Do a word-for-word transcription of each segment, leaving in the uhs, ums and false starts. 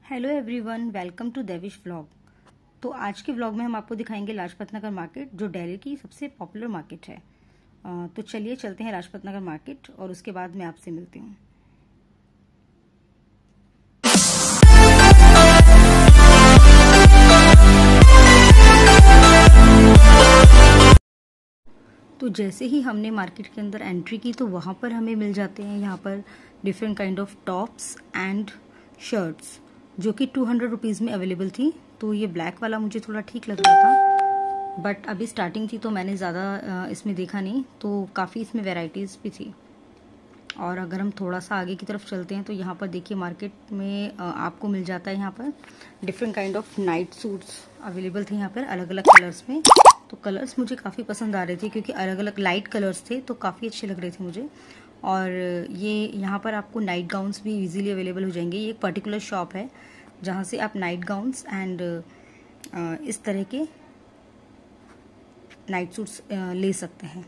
Hello everyone, welcome to Devish vlog. तो आज के व्लॉग में हम आपको दिखाएंगे लाजपत नगर मार्केट, जो दिल्ली की सबसे पॉपुलर मार्केट है। अ, तो चलिए चलते हैं लाजपत नगर मार्केट और उसके बाद मैं आपसे मिलती हूँ। तो जैसे ही हमने मार्केट के अंदर एंट्री की तो वहाँ पर हमें मिल जाते हैं यहाँ पर different kind of tops and shirts, जो कि टू हंड्रेड रुपीज़ में अवेलेबल थी। तो ये ब्लैक वाला मुझे थोड़ा ठीक लग रहा था, बट अभी स्टार्टिंग थी तो मैंने ज़्यादा इसमें देखा नहीं, तो काफ़ी इसमें वेराइटीज़ भी थी। और अगर हम थोड़ा सा आगे की तरफ चलते हैं तो यहाँ पर देखिए मार्केट में आपको मिल जाता है यहाँ पर different kind of night suits available थे यहाँ पर अलग अलग कलर्स में। तो कलर्स मुझे काफ़ी पसंद आ रहे थे क्योंकि अलग अलग लाइट कलर्स थे, तो काफ़ी अच्छे लग रहे थे मुझे। और ये यहाँ पर आपको नाइट गाउन्स भी इजीली अवेलेबल हो जाएंगे। ये एक पर्टिकुलर शॉप है जहाँ से आप नाइट गाउन्स एंड इस तरह के नाइट सूट्स ले सकते हैं।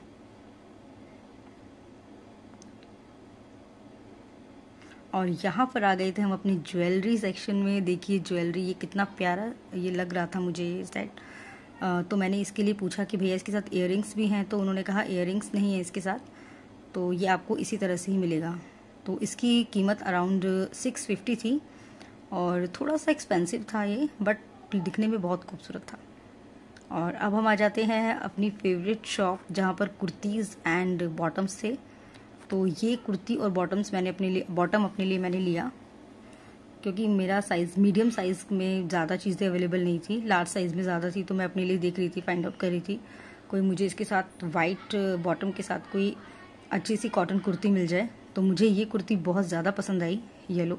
और यहाँ पर आ गए थे हम अपनी ज्वेलरी सेक्शन में। देखिए ज्वेलरी, ये कितना प्यारा ये लग रहा था मुझे ये सेट। तो मैंने इसके लिए पूछा कि भैया इसके साथ इयररिंग्स भी हैं, तो उन्होंने कहा इयररिंग्स नहीं है इसके साथ, तो ये आपको इसी तरह से ही मिलेगा। तो इसकी कीमत अराउंड सिक्स फिफ्टी थी और थोड़ा सा एक्सपेंसिव था ये, बट दिखने में बहुत खूबसूरत था। और अब हम आ जाते हैं अपनी फेवरेट शॉप जहाँ पर कुर्तीज़ एंड बॉटम्स थे। तो ये कुर्ती और बॉटम्स मैंने अपने लिए बॉटम अपने लिए मैंने लिया क्योंकि मेरा साइज़ मीडियम साइज़ में ज़्यादा चीज़ें अवेलेबल नहीं थी, लार्ज साइज़ में ज़्यादा थी। तो मैं अपने लिए देख रही थी, फाइंड आउट कर रही थी कोई मुझे इसके साथ वाइट बॉटम के साथ कोई अच्छी सी कॉटन कुर्ती मिल जाए। तो मुझे ये कुर्ती बहुत ज़्यादा पसंद आई, येलो,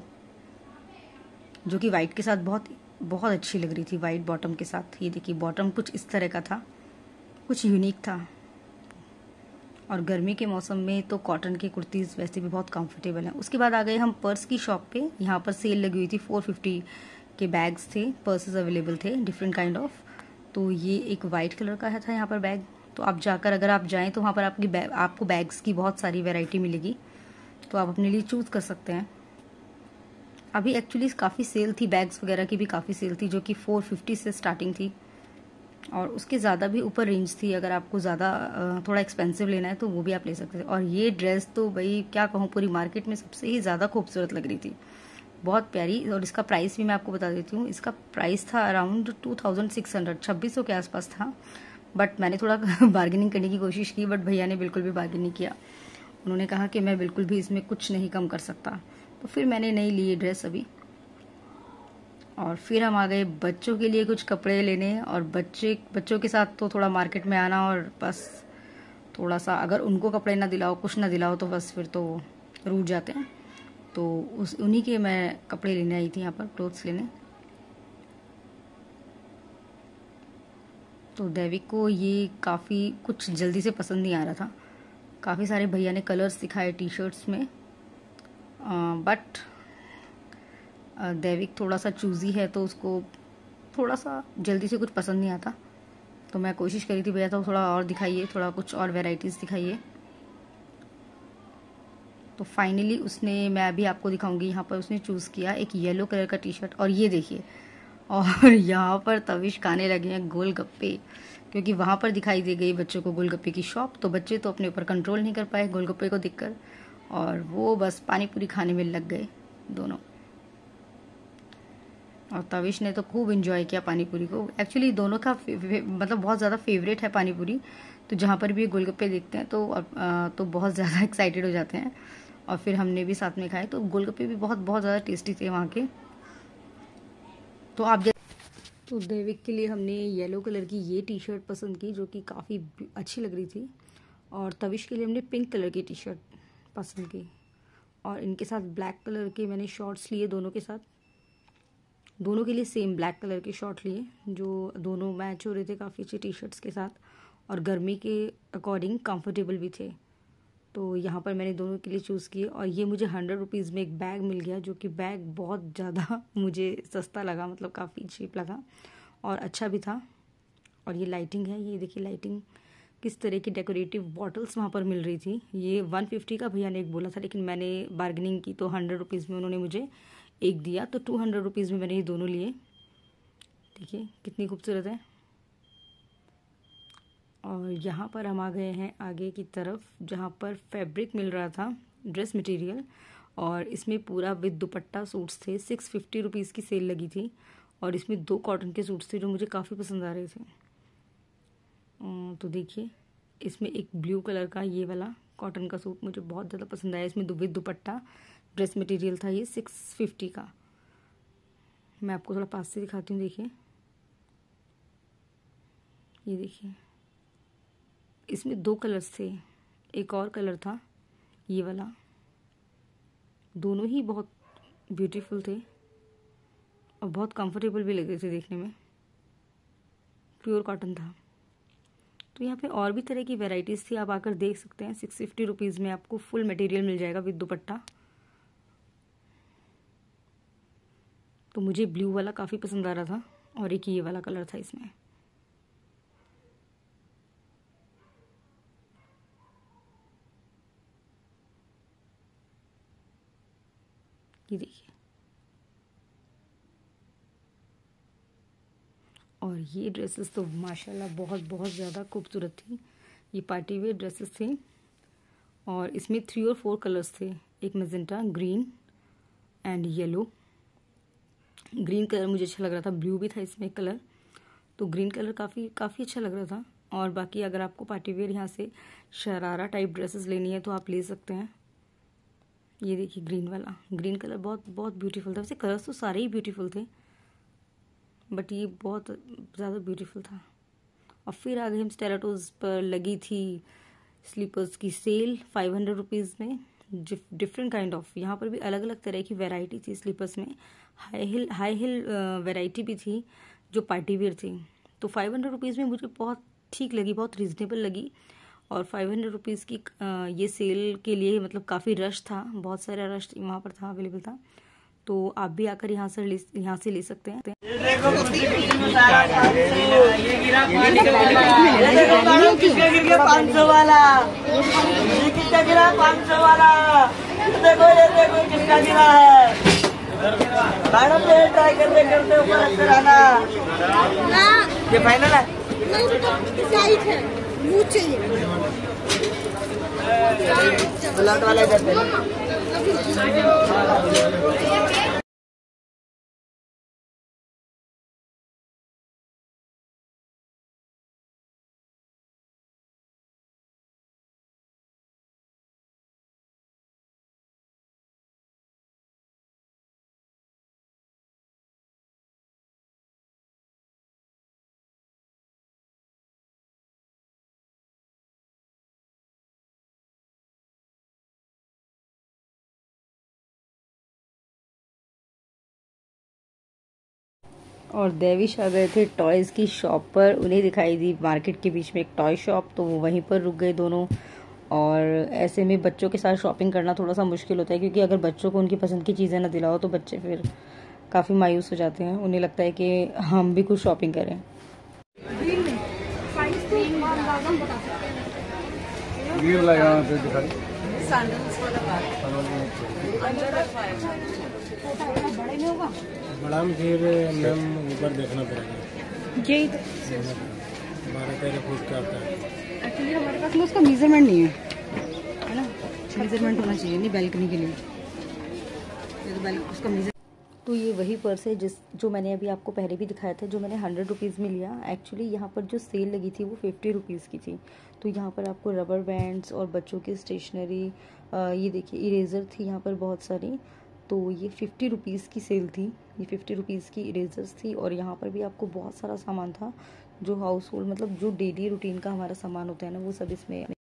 जो कि वाइट के साथ बहुत बहुत अच्छी लग रही थी वाइट बॉटम के साथ। ये देखिए बॉटम कुछ इस तरह का था, कुछ यूनिक था। और गर्मी के मौसम में तो कॉटन की कुर्तीज़ वैसे भी बहुत कंफर्टेबल हैं। उसके बाद आ गए हम पर्स की शॉप पे। यहाँ पर सेल लगी हुई थी, फोर फिफ्टी के बैग्स थे, पर्सेस अवेलेबल थे डिफरेंट काइंड ऑफ। तो ये एक वाइट कलर का है था यहाँ पर बैग। तो आप जाकर अगर आप जाएँ तो वहाँ पर आपकी बैग, आपको बैग्स की बहुत सारी वेराइटी मिलेगी, तो आप अपने लिए चूज़ कर सकते हैं। अभी एक्चुअली काफ़ी सेल थी, बैग्स वगैरह की भी काफ़ी सेल थी, जो कि फोर फिफ्टी से स्टार्टिंग थी और उसके ज़्यादा भी ऊपर रेंज थी। अगर आपको ज़्यादा थोड़ा एक्सपेंसिव लेना है तो वो भी आप ले सकते थे। और ये ड्रेस तो भाई क्या कहूँ, पूरी मार्केट में सबसे ही ज़्यादा खूबसूरत लग रही थी, बहुत प्यारी। और इसका प्राइस भी मैं आपको बता देती हूँ। इसका प्राइस था around two thousand six hundred छब्बीस सौ के आसपास था, बट मैंने थोड़ा बार्गेनिंग करने की कोशिश की, बट भैया ने बिल्कुल भी बार्गेनिंग नहीं किया। उन्होंने कहा कि मैं बिल्कुल भी इसमें कुछ नहीं कम कर सकता, तो फिर मैंने नहीं ली ये ड्रेस अभी। और फिर हम आ गए बच्चों के लिए कुछ कपड़े लेने। और बच्चे बच्चों के साथ तो थोड़ा मार्केट में आना और बस थोड़ा सा अगर उनको कपड़े ना दिलाओ, कुछ ना दिलाओ, तो बस फिर तो रूठ जाते हैं। तो उस उन्हीं के मैं कपड़े लेने आई थी यहाँ पर, क्लोथ्स लेने। तो दैविक को ये काफ़ी कुछ जल्दी से पसंद नहीं आ रहा था। काफ़ी सारे भैया ने कलर्स दिखाए टी शर्ट्स में, बट दैविक थोड़ा सा चूज़ी है तो उसको थोड़ा सा जल्दी से कुछ पसंद नहीं आता। तो मैं कोशिश करी थी भैया तो थोड़ा और दिखाइए, थोड़ा कुछ और वैरायटीज़ दिखाइए। तो फाइनली उसने, मैं अभी आपको दिखाऊंगी, यहाँ पर उसने चूज़ किया एक येलो कलर का टी शर्ट। और ये देखिए, और यहाँ पर तविश खाने लगे हैं गोलगप्पे, क्योंकि वहाँ पर दिखाई दे गई बच्चों को गोलगप्पे की शॉप। तो बच्चे तो अपने ऊपर कंट्रोल नहीं कर पाए गोलगप्पे को देखकर, और वो बस पानी पूरी खाने में लग गए दोनों। और तविश ने तो खूब एंजॉय किया पानी पूरी को। एक्चुअली दोनों का मतलब बहुत ज़्यादा फेवरेट है पानी पूरी। तो जहाँ पर भी गोलगप्पे देखते हैं तो आ, तो बहुत ज़्यादा एक्साइटेड हो जाते हैं। और फिर हमने भी साथ में खाए, तो गोलगप्पे भी बहुत बहुत ज़्यादा टेस्टी थे वहाँ के। तो आप तो दैविक के लिए हमने येलो कलर की ये टी शर्ट पसंद की, जो कि काफ़ी अच्छी लग रही थी। और तविश के लिए हमने पिंक कलर की टी शर्ट पसंद की। और इनके साथ ब्लैक कलर के मैंने शॉर्ट्स लिए, दोनों के साथ, दोनों के लिए सेम ब्लैक कलर के शॉर्ट लिए, जो दोनों मैच हो रहे थे काफ़ी अच्छी टी शर्ट्स के साथ, और गर्मी के अकॉर्डिंग कंफर्टेबल भी थे। तो यहाँ पर मैंने दोनों के लिए चूज़ किए। और ये मुझे हंड्रेड रुपीज़ में एक बैग मिल गया, जो कि बैग बहुत ज़्यादा मुझे सस्ता लगा, मतलब काफ़ी चीप लगा और अच्छा भी था। और ये लाइटिंग है, ये देखिए लाइटिंग, किस तरह की डेकोरेटिव बॉटल्स वहाँ पर मिल रही थी। ये वन फिफ्टी का भैया ने एक बोला था, लेकिन मैंने बार्गेनिंग की तो हंड्रेड रुपीज़ में उन्होंने मुझे एक दिया। तो टू हंड्रेड रुपीज़ में मैंने ये दोनों लिए। देखिए कितनी खूबसूरत है। और यहाँ पर हम आ गए हैं आगे की तरफ, जहाँ पर फैब्रिक मिल रहा था, ड्रेस मटेरियल, और इसमें पूरा विद दुपट्टा सूट्स थे। सिक्स फिफ्टी रुपीज़ की सेल लगी थी और इसमें दो कॉटन के सूट्स थे जो मुझे काफ़ी पसंद आ रहे थे। तो देखिए इसमें एक ब्लू कलर का ये वाला कॉटन का सूट मुझे बहुत ज़्यादा पसंद आया। इसमें विद दुपट्टा ड्रेस मटेरियल था, ये सिक्स फिफ्टी का। मैं आपको थोड़ा पास से दिखाती हूँ। देखिए ये देखिए, इसमें दो कलर्स थे, एक और कलर था ये वाला। दोनों ही बहुत ब्यूटीफुल थे और बहुत कंफर्टेबल भी लग रहे थे देखने में। प्योर कॉटन था। तो यहाँ पे और भी तरह की वैरायटीज़ थी, आप आकर देख सकते हैं। सिक्स फिफ्टी रुपीज़ में आपको फुल मटेरियल मिल जाएगा विद दुपट्टा। तो मुझे ब्लू वाला काफ़ी पसंद आ रहा था और एक ये वाला कलर था इसमें। ये देखिए, और ये ड्रेसेस तो माशाल्लाह बहुत बहुत ज़्यादा खूबसूरत थी। ये पार्टी वेयर ड्रेसेस थी और इसमें थ्री और फोर कलर्स थे, एक magenta, green and yellow. Green colour मुझे अच्छा लग रहा था, ब्लू भी था इसमें कलर, तो ग्रीन कलर काफ़ी काफ़ी अच्छा लग रहा था। और बाकी अगर आपको पार्टी वेयर यहाँ से शरारा टाइप ड्रेसेस लेनी है तो आप ले सकते हैं। ये देखिए ग्रीन वाला, ग्रीन कलर बहुत बहुत ब्यूटीफुल था। वैसे कलर्स तो सारे ही ब्यूटीफुल थे बट ये बहुत ज़्यादा ब्यूटीफुल था। और फिर आगे हम स्टेराटोज पर लगी थी स्लीपर्स की सेल फाइव हंड्रेड रुपीज़ में। डिफरेंट काइंड ऑफ, यहाँ पर भी अलग अलग तरह की वैरायटी थी स्लीपर्स में। High heel high heel variety भी थी जो पार्टी वेयर थी। तो फाइव हंड्रेड रुपीज़ में मुझे बहुत ठीक लगी, बहुत रीजनेबल लगी। और फाइव हंड्रेड रुपीज़ की आ, ये सेल के लिए मतलब काफ़ी रश था, बहुत सारा रश वहाँ पर था, अवेलेबल था। तो आप भी आकर यहाँ से ले यहाँ से ले सकते हैं। पाँच सौ वाला ये कितना गिरा? पाँच सौ वाला देखो, ये देखो कितना गिरा है। मैडम ये ट्राई करते करते ऊपर अच्छा रहना। ये फाइनल है, टाइट है, मुझे चाहिए ब्लड वाले करते हैं। और देविश आ गए थे टॉयज़ की शॉप पर। उन्हें दिखाई दी मार्केट के बीच में एक टॉय शॉप, तो वो वहीं पर रुक गए दोनों। और ऐसे में बच्चों के साथ शॉपिंग करना थोड़ा सा मुश्किल होता है, क्योंकि अगर बच्चों को उनकी पसंद की चीज़ें ना दिलाओ तो बच्चे फिर काफ़ी मायूस हो जाते हैं। उन्हें लगता है कि हम भी कुछ शॉपिंग करें। बड़ा में फिर मैम ऊपर देखना पड़ेगा, यही तो बारह तेरह फुट का आता है। एक्चुअली हमारे पास में उसका मेजरमेंट नहीं है, है ना। मेजरमेंट होना चाहिए नहीं बैल्कनी के लिए, उसका मेजर। तो ये वही पर्स है जिस जो मैंने अभी आपको पहले भी दिखाया था, जो मैंने हंड्रेड रुपीज़ में लिया। एक्चुअली यहाँ पर जो सेल लगी थी वो फिफ्टी रुपीज़ की थी। तो यहाँ पर आपको रबर बैंड्स और बच्चों की स्टेशनरी, ये देखिए इरेज़र थी यहाँ पर बहुत सारी। तो ये फिफ्टी रुपीज़ की सेल थी, ये फिफ्टी रुपीज़ की इरेजर्स थी। और यहाँ पर भी आपको बहुत सारा सामान था जो हाउस होल्ड मतलब जो डेली रूटीन का हमारा सामान होता है ना, वो सब इसमें